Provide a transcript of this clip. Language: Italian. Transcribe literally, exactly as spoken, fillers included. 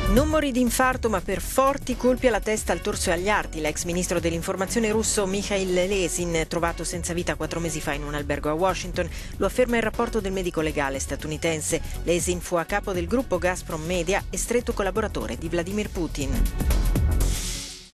Non morì di infarto, ma per forti colpi alla testa, al torso e agli arti. L'ex ministro dell'informazione russo Mikhail Lesin, trovato senza vita quattro mesi fa in un albergo a Washington, lo afferma il rapporto del medico legale statunitense. Lesin fu a capo del gruppo Gazprom Media e stretto collaboratore di Vladimir Putin.